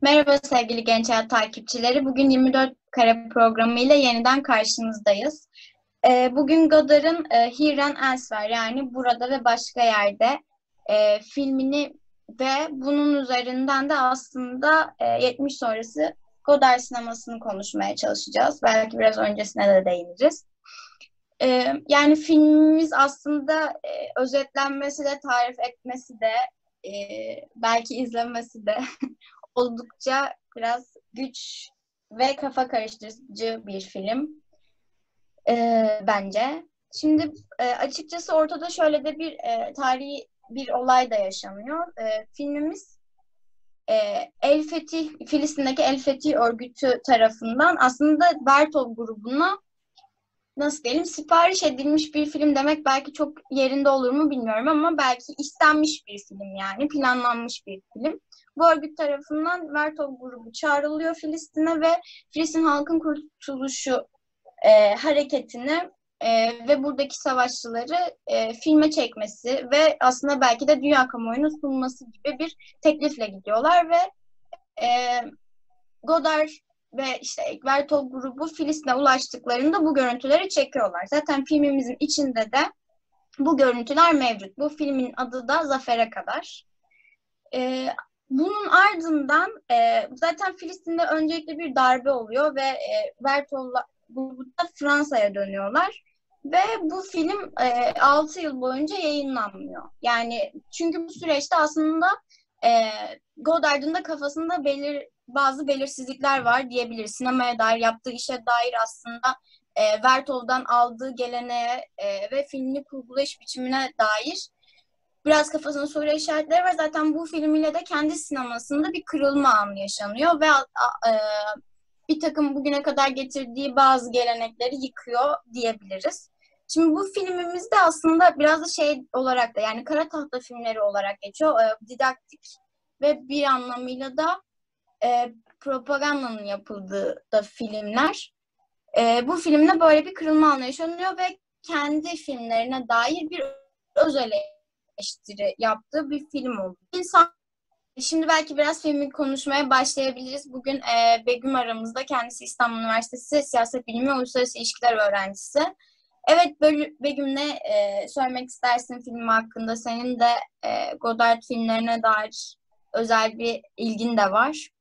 Merhaba sevgili Genç Hayat takipçileri. Bugün 24 Kare programıyla yeniden karşınızdayız. Bugün Godard'ın Here and Elsewhere yani Burada ve Başka Yerde filmini ve bunun üzerinden de aslında 70 sonrası Godard sinemasını konuşmaya çalışacağız. Belki biraz öncesine de değiniriz. Yani filmimiz aslında özetlenmesi de, tarif etmesi de, belki izlemesi de oldukça biraz güç ve kafa karıştırıcı bir film bence. Şimdi açıkçası ortada şöyle de bir tarihi bir olay da yaşanıyor. Filmimiz El Fetih, Filistin'deki El Fetih örgütü tarafından aslında Vertov grubuna nasıl diyelim sipariş edilmiş bir film demek belki çok yerinde olur mu bilmiyorum ama belki istenmiş bir film yani planlanmış bir film. Bu örgüt tarafından Vertov grubu çağrılıyor Filistin'e ve Filistin Halkın Kurtuluşu hareketini ve buradaki savaşçıları filme çekmesi ve aslında belki de dünya kamuoyuna sunması gibi bir teklifle gidiyorlar ve Godard ve işte Vertov grubu Filistin'e ulaştıklarında bu görüntüleri çekiyorlar. Zaten filmimizin içinde de bu görüntüler mevcut. Bu filmin adı da Zafer'e Kadar. Bunun ardından zaten Filistin'de öncelikle bir darbe oluyor ve Vertov grubu da Fransa'ya dönüyorlar. Ve bu film 6 yıl boyunca yayınlanmıyor. Yani çünkü bu süreçte aslında Godard'ın da kafasında bazı belirsizlikler var diyebiliriz. Sinemaya dair, yaptığı işe dair aslında Vertov'dan aldığı geleneğe ve filmini kurgulayış biçimine dair biraz kafasında soru işaretleri var. Zaten bu filmiyle de kendi sinemasında bir kırılma anı yaşanıyor ve bir takım bugüne kadar getirdiği bazı gelenekleri yıkıyor diyebiliriz. Şimdi bu filmimizde aslında biraz da şey olarak da yani kara tahta filmleri olarak geçiyor. Didaktik ve bir anlamıyla da propagandanın yapıldığı da filmler. Bu filmde böyle bir kırılma anı yaşanıyor ve kendi filmlerine dair bir öz eleştiri yaptığı bir film oldu. Şimdi belki biraz filmi konuşmaya başlayabiliriz. Bugün Begüm aramızda, kendisi İstanbul Üniversitesi Siyaset Bilimi ve Uluslararası İlişkiler öğrencisi. Evet Begüm, ne söylemek istersin film hakkında? Senin de Godard filmlerine dair özel bir ilgin de var.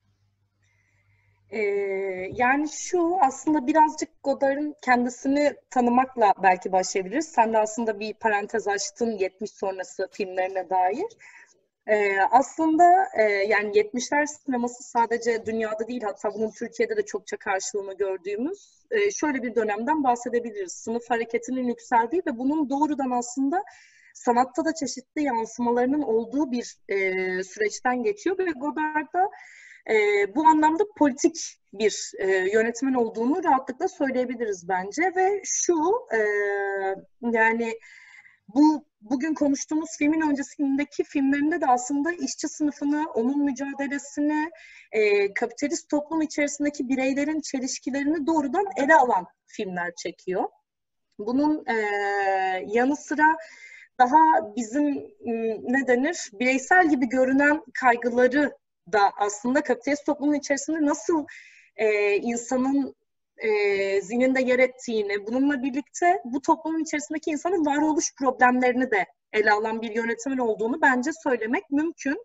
Ee, Yani şu aslında birazcık Godard'ın kendisini tanımakla belki başlayabiliriz. Sen de aslında bir parantez açtın 70 sonrası filmlerine dair. Aslında yani 70'ler sineması sadece dünyada değil, hatta bunun Türkiye'de de çokça karşılığını gördüğümüz şöyle bir dönemden bahsedebiliriz. Sınıf hareketinin yükseldiği ve bunun doğrudan aslında sanatta da çeşitli yansımalarının olduğu bir süreçten geçiyor ve Godard'da bu anlamda politik bir yönetmen olduğunu rahatlıkla söyleyebiliriz bence ve yani bugün konuştuğumuz filmin öncesindeki filmlerinde de aslında işçi sınıfını, onun mücadelesini, kapitalist toplum içerisindeki bireylerin çelişkilerini doğrudan ele alan filmler çekiyor. Bunun yanı sıra daha bizim bireysel gibi görünen kaygıları da aslında kapitalist toplumun içerisinde nasıl insanın zihninde yer ettiğini, bununla birlikte bu toplumun içerisindeki insanın varoluş problemlerini de ele alan bir yönetmen olduğunu bence söylemek mümkün.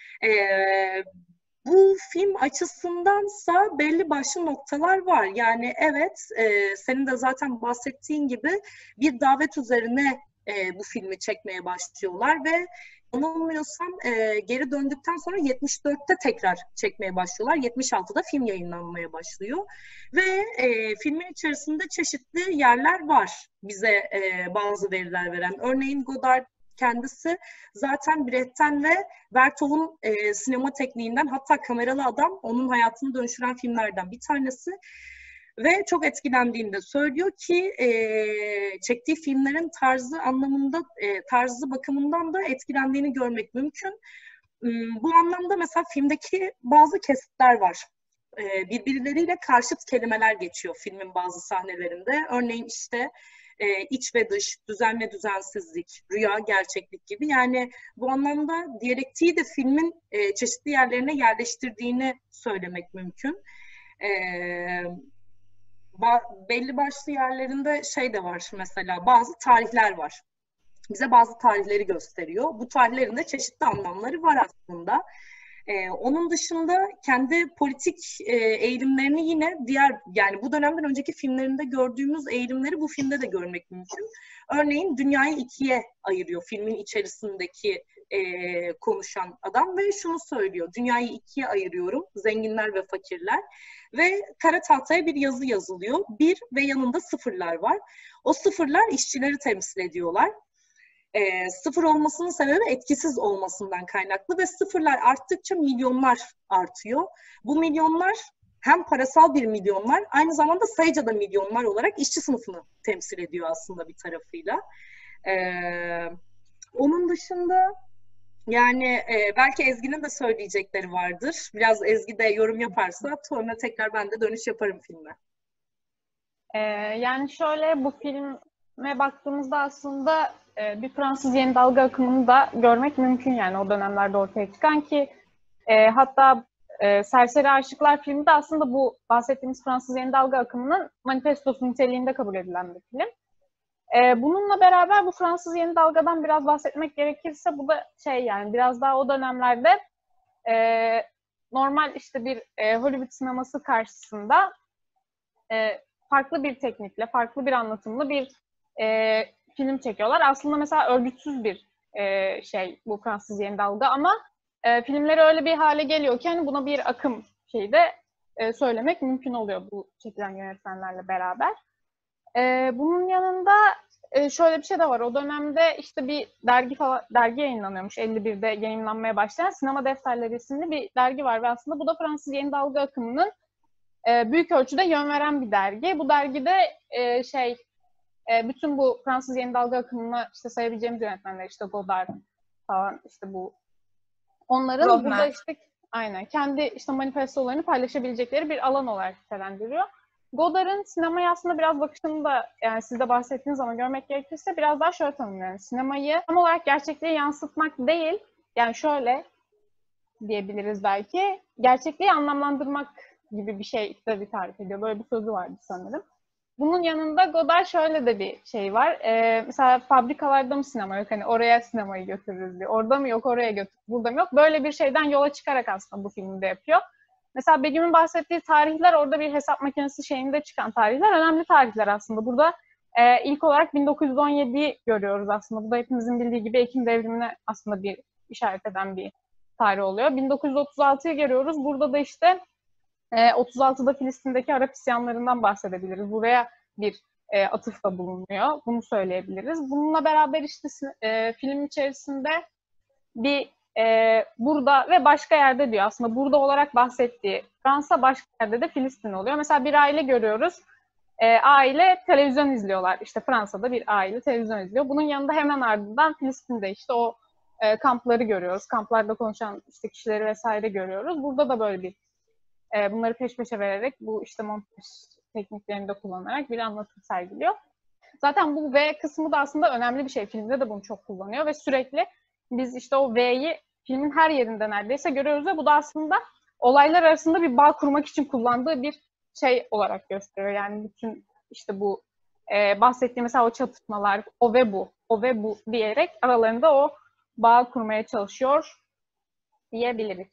Bu film açısındansa belli başlı noktalar var. Yani evet, senin de zaten bahsettiğin gibi bir davet üzerine bu filmi çekmeye başlıyorlar ve yanılmıyorsam geri döndükten sonra 74'te tekrar çekmeye başlıyorlar. 76'da film yayınlanmaya başlıyor. Ve filmin içerisinde çeşitli yerler var bize bazı veriler veren. Örneğin Godard kendisi zaten Brechten ve Vertov'un sinema tekniğinden, hatta Kameralı Adam onun hayatını dönüştüren filmlerden bir tanesi. Ve çok etkilendiğini de söylüyor ki çektiği filmlerin tarzı bakımından da etkilendiğini görmek mümkün. Bu anlamda mesela filmdeki bazı kesitler var. Birbirleriyle karşıt kelimeler geçiyor filmin bazı sahnelerinde. Örneğin işte iç ve dış, düzen ve düzensizlik, rüya, gerçeklik gibi. Yani bu anlamda diyalektiği de filmin çeşitli yerlerine yerleştirdiğini söylemek mümkün. Belli başlı yerlerinde şey de var, mesela bazı tarihler var. Bize bazı tarihleri gösteriyor. Bu tarihlerin de çeşitli anlamları var aslında. Onun dışında kendi politik eğilimlerini yine yani bu dönemden önceki filmlerinde gördüğümüz eğilimleri bu filmde de görmek mümkün. Örneğin dünyayı ikiye ayırıyor filmin içerisindeki konuşan adam ve şunu söylüyor: dünyayı ikiye ayırıyorum, zenginler ve fakirler, ve kara tahtaya bir yazı yazılıyor. Bir ve yanında sıfırlar var. O sıfırlar işçileri temsil ediyorlar. Sıfır olmasının sebebi etkisiz olmasından kaynaklı ve sıfırlar arttıkça milyonlar artıyor. Bu milyonlar hem parasal bir milyonlar, aynı zamanda sayıca da milyonlar olarak işçi sınıfını temsil ediyor aslında bir tarafıyla. Onun dışında yani belki Ezgi'nin de söyleyecekleri vardır. Biraz Ezgi de yorum yaparsa sonra tekrar ben de dönüş yaparım filme. Yani şöyle, bu filme baktığımızda aslında bir Fransız yeni dalga akımını da görmek mümkün, yani o dönemlerde ortaya çıkan, ki hatta Serseri Aşıklar filmi de aslında bu bahsettiğimiz Fransız yeni dalga akımının manifestosu niteliğinde kabul edilen bir film. Bununla beraber bu Fransız yeni dalgadan biraz bahsetmek gerekirse, bu da yani biraz daha o dönemlerde normal işte bir Hollywood sineması karşısında farklı bir teknikle, farklı bir anlatımla bir film çekiyorlar. Aslında mesela örgütsüz bir bu Fransız yeni dalga, ama filmleri öyle bir hale geliyor ki hani buna bir akım de söylemek mümkün oluyor bu çekilen yönetmenlerle beraber. Bunun yanında şöyle bir şey de var. O dönemde işte bir dergi yayınlanıyormuş. 51'de yayınlanmaya başlayan Sinema Defterleri isimli bir dergi var ve aslında bu da Fransız yeni dalga akımının büyük ölçüde yön veren bir dergi. Bu dergide bütün bu Fransız yeni dalga akımına işte sayabileceğimiz yönetmenler, işte Godard falan, işte bu onların Rodin. burada işte aynen kendi işte manifestolarını paylaşabilecekleri bir alan olarak nitelendiriyor. Godard'ın sinemaya aslında biraz bakışını da, yani siz de bahsettiğiniz zaman görmek gerekirse, biraz daha şöyle tanımlıyorum. Sinemayı tam olarak gerçekliği yansıtmak değil, yani şöyle diyebiliriz belki, gerçekliği anlamlandırmak gibi bir şey de bir tarif ediyor. Böyle bir sözü vardı sanırım. Bunun yanında Godard şöyle de bir şey var. Mesela fabrikalarda mı sinema yok? Hani oraya sinemayı götürürüz diye. Orada mı yok, oraya götür. Burada mı yok? Böyle bir şeyden yola çıkarak aslında bu filmi de yapıyor. Mesela Begüm'ün bahsettiği tarihler, orada bir hesap makinesi şeyinde çıkan tarihler önemli tarihler aslında. Burada ilk olarak 1917'yi görüyoruz aslında. Bu da hepimizin bildiği gibi Ekim devrimine aslında bir işaret eden bir tarih oluyor. 1936'yı görüyoruz. Burada da işte 36'da Filistin'deki Arap isyanlarından bahsedebiliriz. Buraya bir atıfta bulunuyor. Bunu söyleyebiliriz. Bununla beraber işte film içerisinde bir burada ve başka yerde diyor. Aslında burada olarak bahsettiği Fransa, başka yerde de Filistin oluyor. Mesela bir aile görüyoruz. Aile televizyon izliyorlar. İşte Fransa'da bir aile televizyon izliyor. Bunun yanında hemen ardından Filistin'de işte o kampları görüyoruz. Kamplarda konuşan işte kişileri vesaire görüyoruz. Burada da böyle bir bunları peş peşe vererek, bu işte montaj tekniklerini de kullanarak bir anlatım sergiliyor. Zaten bu V kısmı da aslında önemli bir şey. Filmde de bunu çok kullanıyor ve sürekli biz işte o V'yi filmin her yerinde neredeyse görüyoruz ve bu da aslında olaylar arasında bir bağ kurmak için kullandığı bir şey olarak gösteriyor. Yani bütün işte bu bahsettiğim mesela o çatışmalar, o ve bu, o ve bu diyerek aralarında o bağ kurmaya çalışıyor diyebiliriz.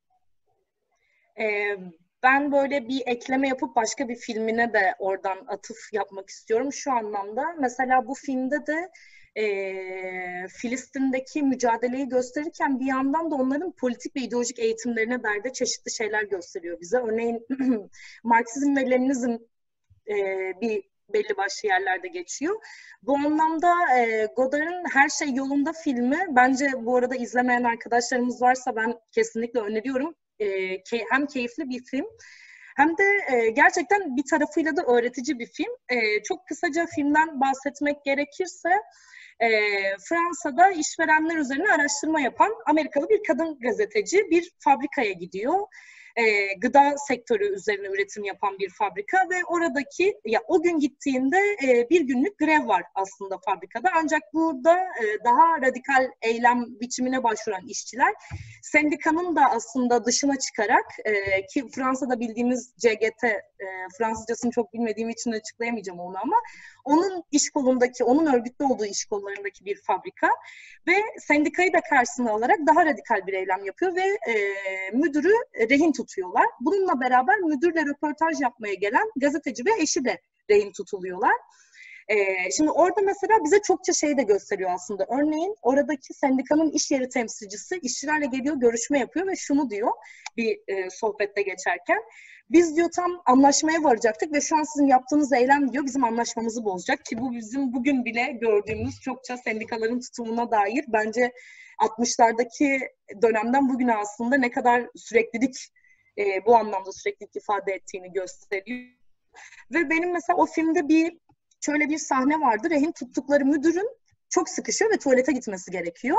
Ben böyle bir ekleme yapıp başka bir filmine de oradan atıf yapmak istiyorum şu anlamda. Mesela bu filmde de Filistin'deki mücadeleyi gösterirken bir yandan da onların politik ve ideolojik eğitimlerine dair de çeşitli şeyler gösteriyor bize. Örneğin Marksizm ve Leninizm bir belli başlı yerlerde geçiyor. Bu anlamda Godard'ın Her Şey Yolunda filmi, bence bu arada izlemeyen arkadaşlarımız varsa ben kesinlikle öneriyorum. Hem keyifli bir film hem de gerçekten bir tarafıyla da öğretici bir film. Çok kısaca filmden bahsetmek gerekirse Fransa'da işverenler üzerine araştırma yapan Amerikalı bir kadın gazeteci bir fabrikaya gidiyor Gıda sektörü üzerine üretim yapan bir fabrika ve oradaki o gün gittiğinde bir günlük grev var aslında fabrikada. Ancak burada daha radikal eylem biçimine başvuran işçiler sendikanın da aslında dışına çıkarak ki Fransa'da bildiğimiz CGT, Fransızcasını çok bilmediğim için açıklayamayacağım onu ama onun iş kolundaki, onun örgütlü olduğu iş kollarındaki bir fabrika ve sendikayı da karşısına alarak daha radikal bir eylem yapıyor ve müdürü rehin tutuyorlar. Bununla beraber müdürle röportaj yapmaya gelen gazeteci ve eşi de rehin tutuluyorlar. Şimdi orada mesela bize çokça şey de gösteriyor aslında. Örneğin oradaki sendikanın iş yeri temsilcisi işçilerle geliyor, görüşme yapıyor ve şunu diyor bir sohbette geçerken. Biz diyor tam anlaşmaya varacaktık ve şu an sizin yaptığınız eylem diyor bizim anlaşmamızı bozacak ki bu bizim bugün bile gördüğümüz çokça sendikaların tutumuna dair bence 60'lardaki dönemden bugüne aslında ne kadar süreklilik bu anlamda süreklilik ifade ettiğini gösteriyor. Ve benim mesela o filmde şöyle bir sahne vardı. Rehin tuttukları müdürün çok sıkışıyor ve tuvalete gitmesi gerekiyor.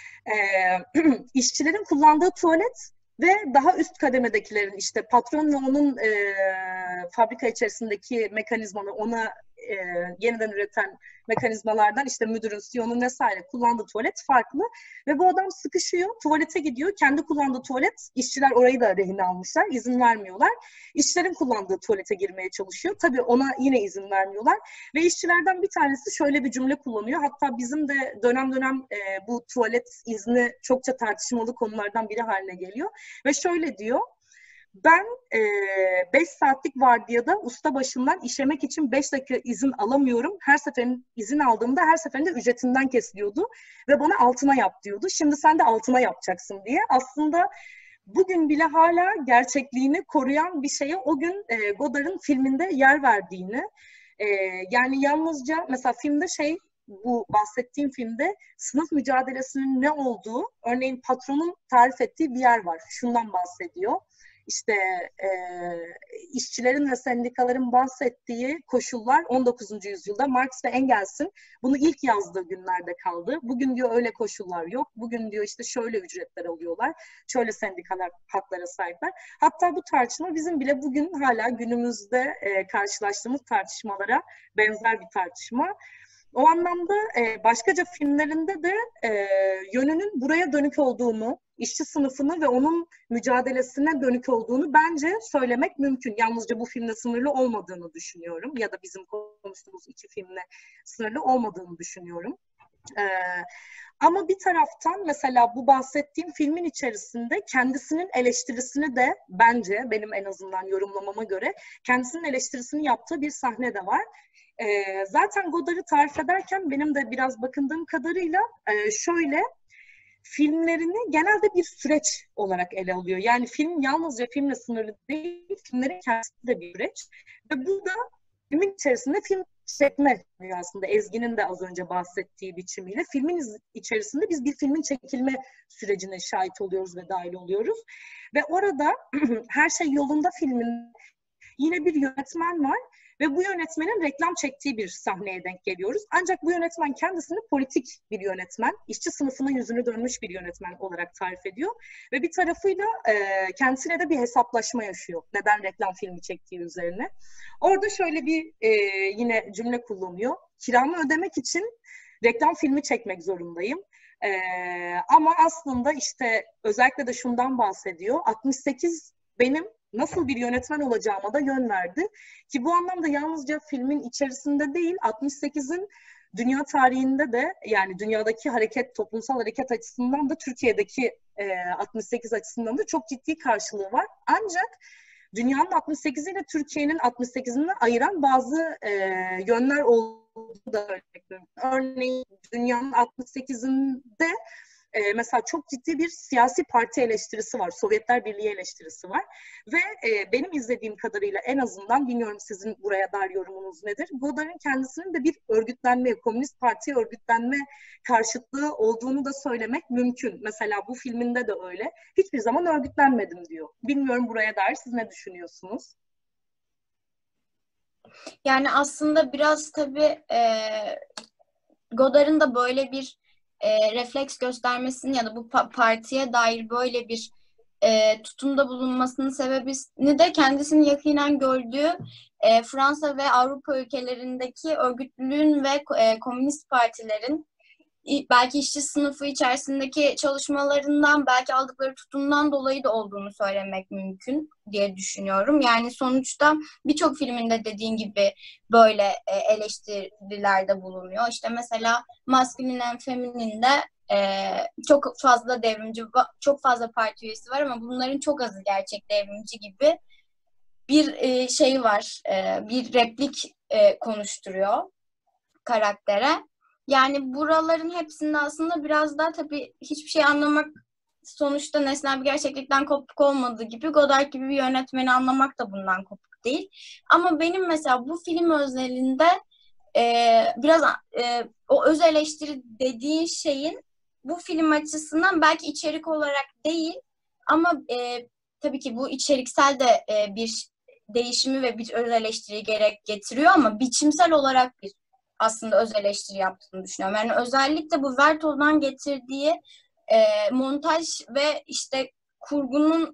İşçilerin kullandığı tuvalet ve daha üst kademedekilerin işte patron ve onun fabrika içerisindeki mekanizmanı ona yeniden üreten mekanizmalardan işte müdürün, CEO'nun vesaire kullandığı tuvalet farklı ve bu adam sıkışıyor, tuvalete gidiyor. Kendi kullandığı tuvalet, işçiler orayı da rehin almışlar, izin vermiyorlar. İşçilerin kullandığı tuvalete girmeye çalışıyor. Tabii ona yine izin vermiyorlar ve işçilerden bir tanesi şöyle bir cümle kullanıyor. Hatta bizim de dönem dönem bu tuvalet izni çokça tartışmalı konulardan biri haline geliyor ve şöyle diyor. Ben 5 saatlik vardiyada usta başımdan işemek için 5 dakika izin alamıyorum. Her seferinde izin aldığımda her seferinde ücretinden kesiliyordu. Ve bana altına yap diyordu. Şimdi sen de altına yapacaksın diye. Aslında bugün bile hala gerçekliğini koruyan bir şeye o gün Godard'ın filminde yer verdiğini. Yani yalnızca mesela filmde bu bahsettiğim filmde sınıf mücadelesinin ne olduğu, örneğin patronun tarif ettiği bir yer var. Şundan bahsediyor. İşte işçilerin ve sendikaların bahsettiği koşullar 19. yüzyılda Marx ve Engels'in bunu ilk yazdığı günlerde kaldı. Bugün diyor öyle koşullar yok. Bugün diyor işte şöyle ücretler alıyorlar. Şöyle sendikalar haklara sahipler. Hatta bu tartışma bizim bile bugün hala günümüzde karşılaştığımız tartışmalara benzer bir tartışma. O anlamda başkaca filmlerinde de yönünün buraya dönük olduğunu, işçi sınıfını ve onun mücadelesine dönük olduğunu bence söylemek mümkün. Yalnızca bu filmle sınırlı olmadığını düşünüyorum. Ya da bizim konuştuğumuz 2 filmle sınırlı olmadığını düşünüyorum. Ama bir taraftan mesela bu bahsettiğim filmin içerisinde kendisinin eleştirisini de bence benim en azından yorumlamama göre kendisinin eleştirisini yaptığı bir sahne de var. Zaten Godard'ı tarif ederken benim de biraz bakındığım kadarıyla şöyle filmlerini genelde bir süreç olarak ele alıyor. Yani film yalnızca filmle sınırlı değil, filmlerin kendisi de bir süreç. Ve bu da filmin içerisinde film çekme aslında Ezgi'nin de az önce bahsettiği biçimiyle filmin içerisinde biz bir filmin çekilme sürecine şahit oluyoruz ve dahil oluyoruz. Ve orada her şey yolunda filmin yine bir yönetmen var. Ve bu yönetmenin reklam çektiği bir sahneye denk geliyoruz. Ancak bu yönetmen kendisini politik bir yönetmen, işçi sınıfına yüzünü dönmüş bir yönetmen olarak tarif ediyor. Ve bir tarafıyla kendisiyle de bir hesaplaşma yaşıyor. Neden reklam filmi çektiği üzerine. Orada şöyle bir yine cümle kullanıyor. Kiramı ödemek için reklam filmi çekmek zorundayım. Ama aslında işte özellikle de şundan bahsediyor. 68 benim nasıl bir yönetmen olacağıma da yön verdi. Ki bu anlamda yalnızca filmin içerisinde değil, 68'in dünya tarihinde de yani dünyadaki hareket, toplumsal hareket açısından da Türkiye'deki 68 açısından da çok ciddi karşılığı var. Ancak dünyanın 68'i ile Türkiye'nin 68'ini ayıran bazı yönler olduğunu da örnek veriyorum. Örneğin dünyanın 68'inde mesela çok ciddi bir siyasi parti eleştirisi var. Sovyetler Birliği eleştirisi var. Ve benim izlediğim kadarıyla en azından, bilmiyorum sizin buraya dair yorumunuz nedir? Godard'ın kendisinin de bir örgütlenme, Komünist Parti örgütlenme karşıtlığı olduğunu da söylemek mümkün. Mesela bu filminde de öyle. Hiçbir zaman örgütlenmedim diyor. Bilmiyorum buraya dair siz ne düşünüyorsunuz? Yani aslında biraz tabii Godard'ın da böyle bir refleks göstermesinin ya da bu partiye dair böyle bir tutumda bulunmasının sebebini de kendisinin yakinen gördüğü Fransa ve Avrupa ülkelerindeki örgütlülüğün ve komünist partilerin belki işçi sınıfı içerisindeki çalışmalarından, belki aldıkları tutumdan dolayı da olduğunu söylemek mümkün diye düşünüyorum. Yani sonuçta birçok filminde dediğin gibi böyle eleştirilerde bulunuyor. İşte mesela Masculine and Feminine'de çok fazla devrimci, çok fazla parti üyesi var ama bunların çok azı gerçek devrimci gibi bir şey var, bir replik konuşturuyor karaktere. Yani buraların hepsinde aslında biraz daha tabii hiçbir şey anlamak sonuçta nesnel bir gerçeklikten kopuk olmadığı gibi Godard gibi bir yönetmeni anlamak da bundan kopuk değil. Ama benim mesela bu film özelinde biraz o öz eleştiri dediğin şeyin bu film açısından belki içerik olarak değil ama tabii ki bu içeriksel de bir değişimi ve bir öz eleştiri getiriyor ama biçimsel olarak bir aslında öz eleştiri yaptığını düşünüyorum. Yani özellikle bu Vertol'dan getirdiği montaj ve işte kurgunun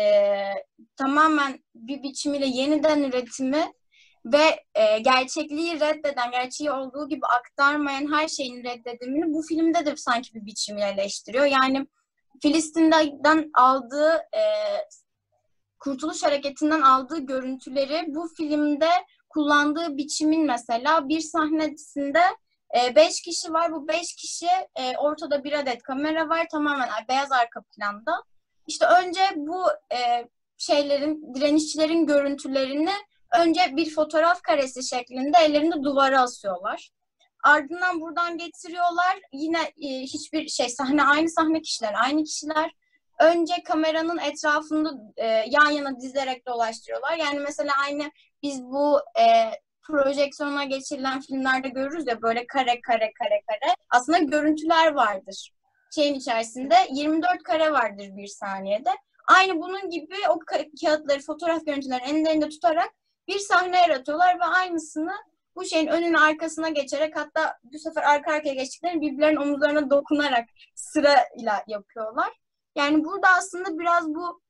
tamamen bir biçimiyle yeniden üretimi ve gerçekliği reddeden, gerçeği olduğu gibi aktarmayan her şeyin reddedimini bu filmde de sanki bir biçimiyle eleştiriyor. Yani Filistin'den aldığı, Kurtuluş Hareketi'nden aldığı görüntüleri bu filmde kullandığı biçimin mesela bir sahnesinde 5 kişi var. Bu 5 kişi ortada bir adet kamera var. Tamamen beyaz arka planda. İşte önce bu direnişçilerin görüntülerini önce bir fotoğraf karesi şeklinde ellerinde duvara asıyorlar. Ardından buradan getiriyorlar. Yine hiçbir sahne aynı sahne, kişiler aynı kişiler. Önce kameranın etrafında yan yana dizerek dolaştırıyorlar. Yani mesela aynı biz bu projeksiyona geçirilen filmlerde görürüz ya böyle kare. Aslında görüntüler vardır. Şeyin içerisinde 24 kare vardır bir saniyede. Aynı bunun gibi o kağıtları, fotoğraf görüntülerini ellerinde tutarak bir sahne yaratıyorlar ve aynısını bu şeyin önüne arkasına geçerek hatta bu sefer arka arkaya geçtiklerini birbirlerinin omuzlarına dokunarak sırayla yapıyorlar. Yani burada aslında biraz bu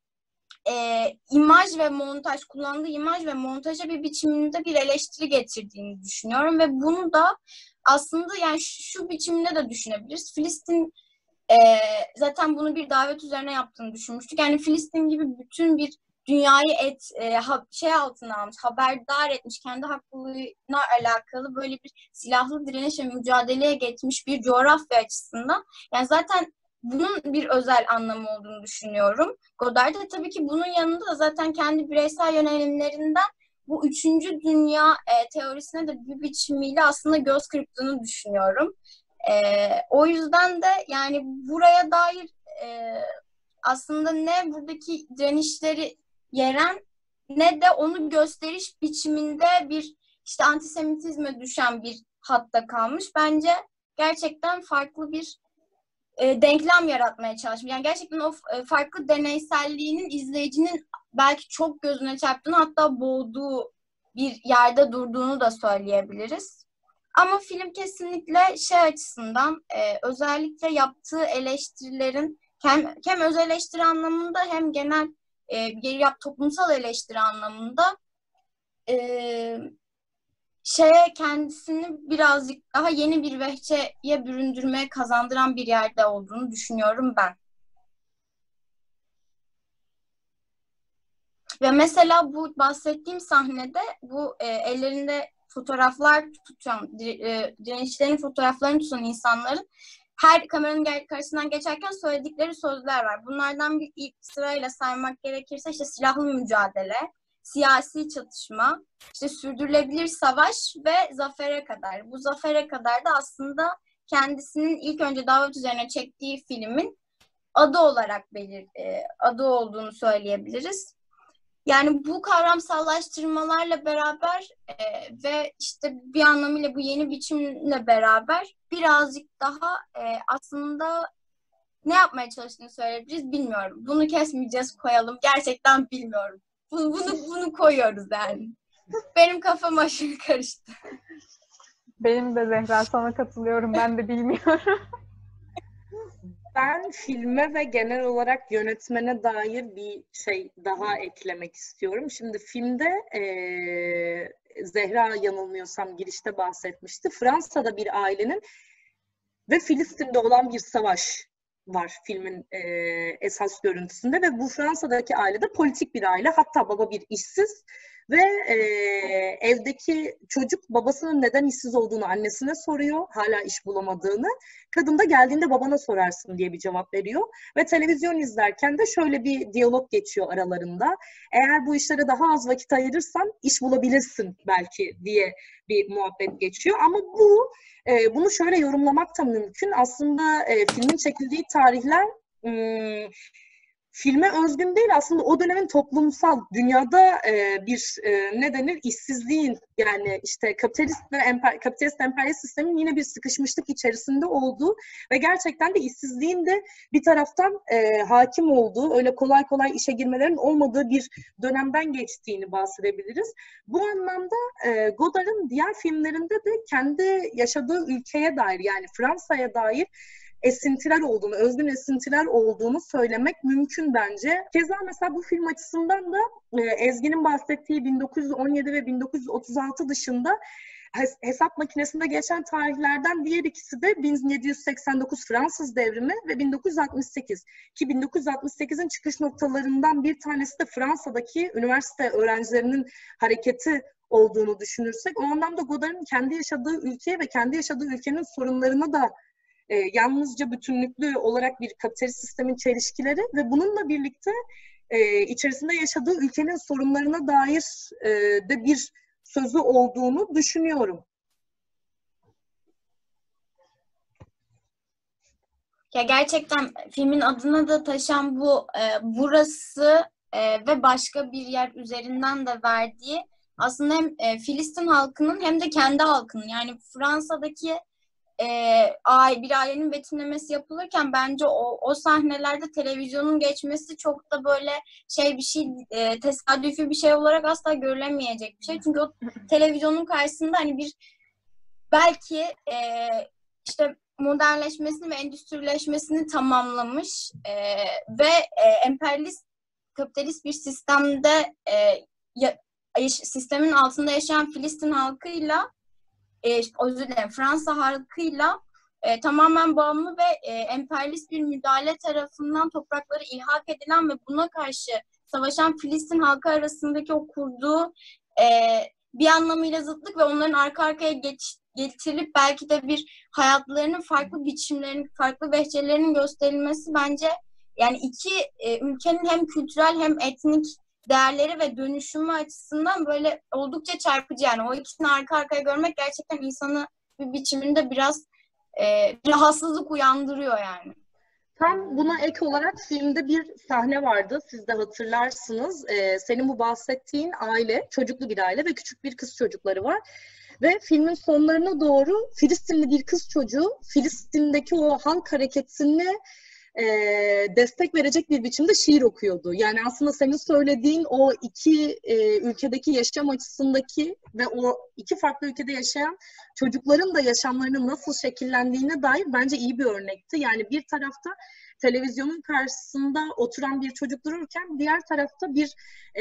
imaj ve montaj, kullandığı imaj ve montaja bir biçiminde bir eleştiri getirdiğini düşünüyorum ve bunu da aslında yani şu biçimde de düşünebiliriz. Filistin zaten bunu bir davet üzerine yaptığını düşünmüştük. Yani Filistin gibi bütün bir dünyayı altına almış, haberdar etmiş, kendi haklılığına alakalı böyle bir silahlı direniş ve mücadeleye geçmiş bir coğrafya açısından. Yani zaten bunun bir özel anlamı olduğunu düşünüyorum. Godard da tabii ki bunun yanında da zaten kendi bireysel yönelimlerinden bu üçüncü dünya teorisine de bir biçimiyle aslında göz kırptığını düşünüyorum. O yüzden de yani buraya dair aslında ne buradaki direnişleri yeren ne de onu gösteriş biçiminde bir işte antisemitizme düşen bir hatta kalmış. Bence gerçekten farklı bir denklem yaratmaya çalışmış. Yani gerçekten o farklı deneyselliğinin izleyicinin belki çok gözüne çarptığını hatta boğduğu bir yerde durduğunu da söyleyebiliriz. Ama film kesinlikle açısından özellikle yaptığı eleştirilerin hem öz eleştiri anlamında hem genel toplumsal eleştiri anlamında kendisini birazcık daha yeni bir vehçeye büründürmeye kazandıran bir yerde olduğunu düşünüyorum ben. Ve mesela bu bahsettiğim sahnede bu ellerinde fotoğraflar tutan, direnişçilerin fotoğraflarını tutan insanların her kameranın karşısından geçerken söyledikleri sözler var. Bunlardan bir ilk sırayla saymak gerekirse işte silahlı mücadele, siyasi çatışma, işte sürdürülebilir savaş ve zafere kadar. Bu zafere kadar da aslında kendisinin ilk önce davet üzerine çektiği filmin adı olarak adı olduğunu söyleyebiliriz. Yani bu kavramsallaştırmalarla beraber ve işte bir anlamıyla bu yeni biçimle beraber birazcık daha aslında ne yapmaya çalıştığını söyleyebiliriz bilmiyorum. Bunu kesmeyeceğiz, koyalım. Gerçekten bilmiyorum. Bunu koyuyoruz yani. Benim kafam aşırı karıştı. Benim de Zehra, sana katılıyorum. Ben de bilmiyorum. Ben filme ve genel olarak yönetmene dair bir şey daha eklemek istiyorum. Şimdi filmde Zehra yanılmıyorsam girişte bahsetmişti. Fransa'da bir ailenin ve Filistin'de olan bir savaş var filmin esas görüntüsünde ve bu Fransa'daki aile de politik bir aile. Hatta baba bir işsiz ve evdeki çocuk babasının neden işsiz olduğunu annesine soruyor, hala iş bulamadığını. Kadın da geldiğinde babana sorarsın diye bir cevap veriyor. Ve televizyon izlerken de şöyle bir diyalog geçiyor aralarında. Eğer bu işlere daha az vakit ayırırsan iş bulabilirsin belki diye bir muhabbet geçiyor. Ama bunu şöyle yorumlamak da mümkün. Aslında filmin çekildiği tarihler filme özgün değil, aslında o dönemin toplumsal dünyada ne denir, işsizliğin, yani işte kapitalist emperyalist sistemin yine bir sıkışmışlık içerisinde olduğu ve gerçekten de işsizliğin de bir taraftan hakim olduğu, öyle kolay kolay işe girmelerin olmadığı bir dönemden geçtiğini bahsedebiliriz. Bu anlamda Godard'ın diğer filmlerinde de kendi yaşadığı ülkeye dair, yani Fransa'ya dair esintiler olduğunu, özgün esintiler olduğunu söylemek mümkün bence. Keza mesela bu film açısından da Ezgi'nin bahsettiği 1917 ve 1936 dışında hesap makinesinde geçen tarihlerden diğer ikisi de 1789 Fransız Devrimi ve 1968. Ki 1968'in çıkış noktalarından bir tanesi de Fransa'daki üniversite öğrencilerinin hareketi olduğunu düşünürsek, o anlamda Godard'ın kendi yaşadığı ülkeye ve kendi yaşadığı ülkenin sorunlarına da yalnızca bütünlüklü olarak bir kapitalist sistemin çelişkileri ve bununla birlikte içerisinde yaşadığı ülkenin sorunlarına dair de bir sözü olduğunu düşünüyorum. Ya gerçekten filmin adını da taşıyan bu burası ve başka bir yer üzerinden de verdiği aslında hem Filistin halkının hem de kendi halkının, yani Fransa'daki bir ailenin betimlemesi yapılırken bence o sahnelerde televizyonun geçmesi çok da böyle bir şey, tesadüfi bir şey olarak asla görülemeyecek bir şey. Çünkü o televizyonun karşısında hani bir belki işte modernleşmesini ve endüstrileşmesini tamamlamış ve emperyalist, kapitalist bir sistemde sistemin altında yaşayan Filistin halkıyla özür dilerim, Fransa halkıyla tamamen bağımlı ve emperyalist bir müdahale tarafından toprakları ilhak edilen ve buna karşı savaşan Filistin halkı arasındaki o kurduğu bir anlamıyla zıtlık ve onların arka arkaya getirilip belki de bir hayatlarının farklı biçimlerinin, farklı vehçelerinin gösterilmesi bence yani iki ülkenin hem kültürel hem etnik değerleri ve dönüşümü açısından böyle oldukça çarpıcı. Yani o ikisini arka arkaya görmek gerçekten insanı bir biçiminde biraz rahatsızlık uyandırıyor yani. Tam buna ek olarak filmde bir sahne vardı. Siz de hatırlarsınız. Senin bu bahsettiğin aile, çocuklu bir aile ve küçük bir kız çocukları var. Ve filmin sonlarına doğru Filistinli bir kız çocuğu Filistin'deki o halk hareketini destek verecek bir biçimde şiir okuyordu. Yani aslında senin söylediğin o iki ülkedeki yaşam açısındaki ve o iki farklı ülkede yaşayan çocukların da yaşamlarının nasıl şekillendiğine dair bence iyi bir örnekti. Yani bir tarafta televizyonun karşısında oturan bir çocuk dururken diğer tarafta bir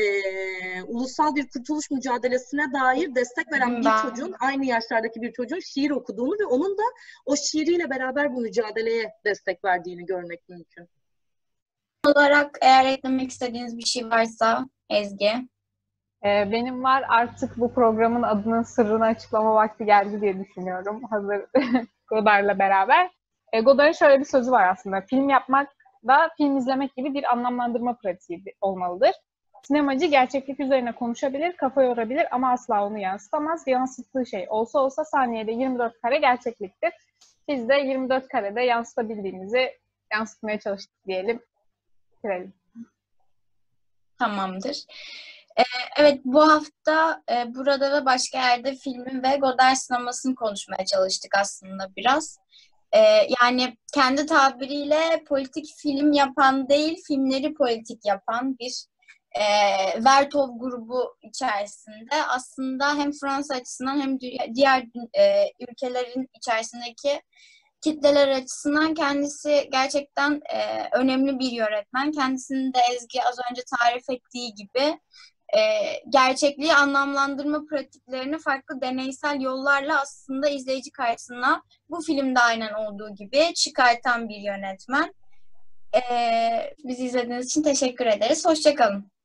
ulusal bir kurtuluş mücadelesine dair destek veren bir çocuğun, aynı yaşlardaki bir çocuğun şiir okuduğunu ve onun da o şiiriyle beraber bu mücadeleye destek verdiğini görmek mümkün. Olarak eğer eklemek istediğiniz bir şey varsa Ezgi. Benim var, artık bu programın adının sırrını açıklama vakti geldi diye düşünüyorum. Hazır Godard'la beraber. Godard'ın şöyle bir sözü var aslında. Film yapmak da film izlemek gibi bir anlamlandırma pratiği olmalıdır. Sinemacı gerçeklik üzerine konuşabilir, kafa yorabilir ama asla onu yansıtamaz. Yansıttığı şey olsa olsa saniyede 24 kare gerçekliktir. Biz de 24 karede yansıtabildiğimizi yansıtmaya çalıştık diyelim. Bitirelim. Tamamdır. Evet, bu hafta burada ve başka yerde filmin ve Godard sinemasını konuşmaya çalıştık aslında biraz. Yani kendi tabiriyle politik film yapan değil, filmleri politik yapan bir Vertov grubu içerisinde aslında hem Fransa açısından hem diğer ülkelerin içerisindeki kitleler açısından kendisi gerçekten önemli bir yönetmen. Kendisinin de Ezgi az önce tarif ettiği gibi gerçekliği anlamlandırma pratiklerini farklı deneysel yollarla aslında izleyici karşısına bu filmde aynen olduğu gibi çıkartan bir yönetmen. Bizi izlediğiniz için teşekkür ederiz. Hoşça kalın.